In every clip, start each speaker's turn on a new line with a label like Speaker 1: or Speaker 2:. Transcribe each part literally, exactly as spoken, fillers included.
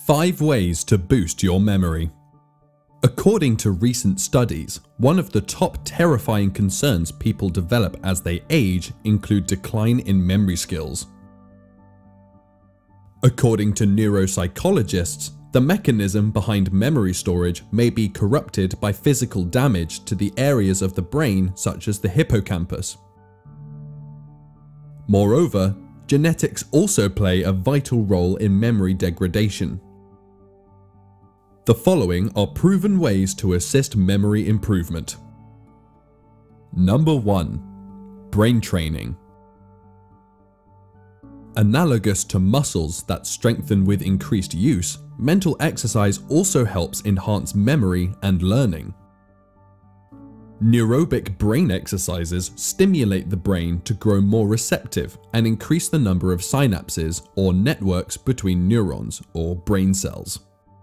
Speaker 1: Five ways to boost your memory. According to recent studies, one of the top terrifying concerns people develop as they age include decline in memory skills. According to neuropsychologists, the mechanism behind memory storage may be corrupted by physical damage to the areas of the brain such as the hippocampus. Moreover, genetics also play a vital role in memory degradation. The following are proven ways to assist memory improvement. Number one. Brain training. Analogous to muscles that strengthen with increased use, mental exercise also helps enhance memory and learning. Neurobic brain exercises stimulate the brain to grow more receptive and increase the number of synapses or networks between neurons or brain cells.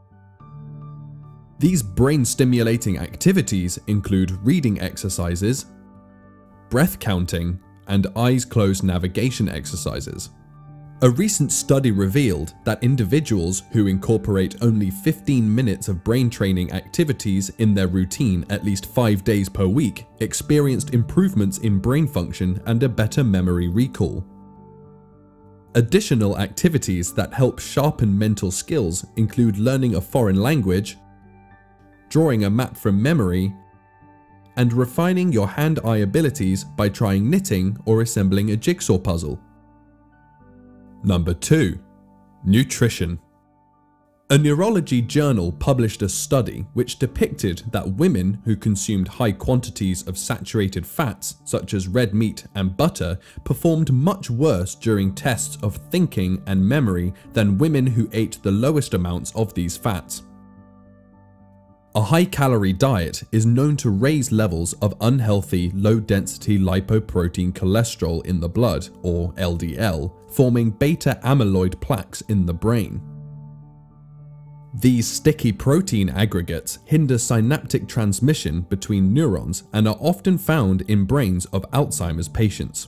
Speaker 1: These brain-stimulating activities include reading exercises, breath counting, and eyes-closed navigation exercises. A recent study revealed that individuals who incorporate only fifteen minutes of brain training activities in their routine at least five days per week experienced improvements in brain function and a better memory recall. Additional activities that help sharpen mental skills include learning a foreign language, drawing a map from memory, and refining your hand-eye abilities by trying knitting or assembling a jigsaw puzzle. Number two. Nutrition. A neurology journal published a study which depicted that women who consumed high quantities of saturated fats such as red meat and butter performed much worse during tests of thinking and memory than women who ate the lowest amounts of these fats. A high-calorie diet is known to raise levels of unhealthy low-density lipoprotein cholesterol in the blood, or L D L, forming beta-amyloid plaques in the brain. These sticky protein aggregates hinder synaptic transmission between neurons and are often found in brains of Alzheimer's patients.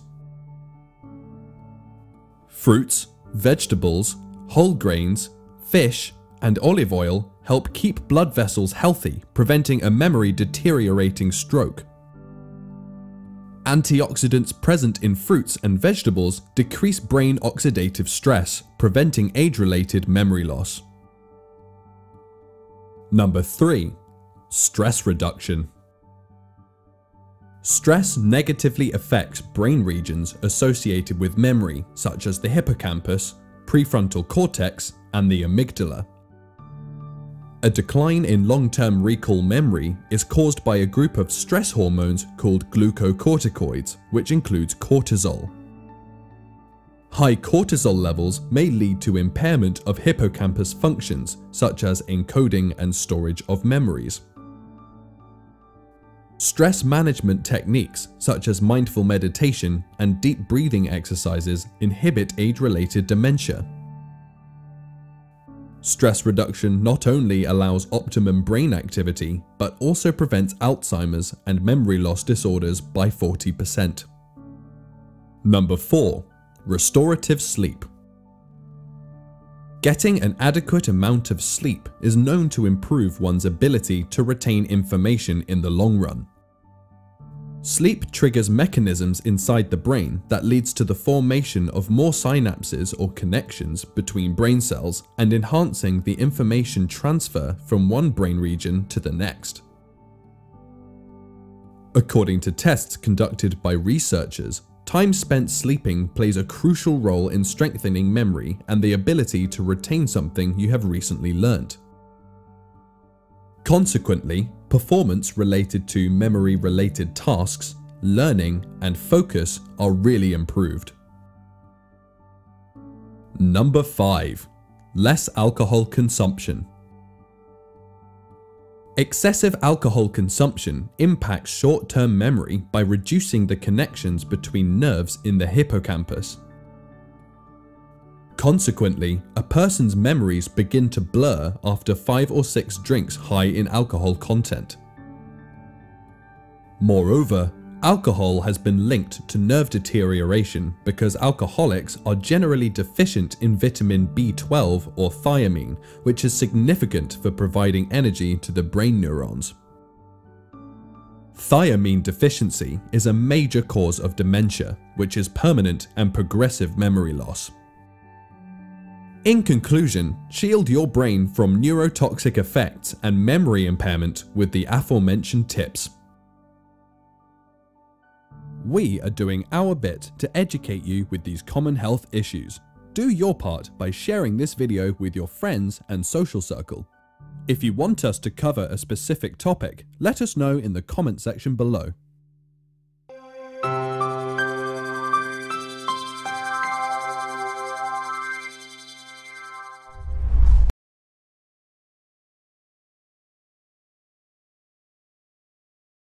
Speaker 1: Fruits, vegetables, whole grains, fish, and olive oil help keep blood vessels healthy, preventing a memory deteriorating stroke. Antioxidants present in fruits and vegetables decrease brain oxidative stress, preventing age-related memory loss. Number three. Stress reduction. Stress negatively affects brain regions associated with memory, such as the hippocampus, prefrontal cortex, and the amygdala. A decline in long-term recall memory is caused by a group of stress hormones called glucocorticoids, which includes cortisol. High cortisol levels may lead to impairment of hippocampus functions, such as encoding and storage of memories. Stress management techniques, such as mindful meditation and deep breathing exercises, inhibit age-related dementia. Stress reduction not only allows optimum brain activity, but also prevents Alzheimer's and memory loss disorders by forty percent. Number four. Restorative sleep. Getting an adequate amount of sleep is known to improve one's ability to retain information in the long run. Sleep triggers mechanisms inside the brain that leads to the formation of more synapses or connections between brain cells and enhancing the information transfer from one brain region to the next. According to tests conducted by researchers, time spent sleeping plays a crucial role in strengthening memory and the ability to retain something you have recently learned. Consequently, performance related to memory-related tasks, learning, and focus are really improved. Number five. Less alcohol consumption. Excessive alcohol consumption impacts short-term memory by reducing the connections between nerves in the hippocampus. Consequently, a person's memories begin to blur after five or six drinks high in alcohol content. Moreover, Alcohol has been linked to nerve deterioration because alcoholics are generally deficient in vitamin B twelve or thiamine, which is significant for providing energy to the brain neurons. Thiamine deficiency is a major cause of dementia, which is permanent and progressive memory loss. In conclusion, shield your brain from neurotoxic effects and memory impairment with the aforementioned tips. We are doing our bit to educate you with these common health issues. Do your part by sharing this video with your friends and social circle. If you want us to cover a specific topic, let us know in the comment section below.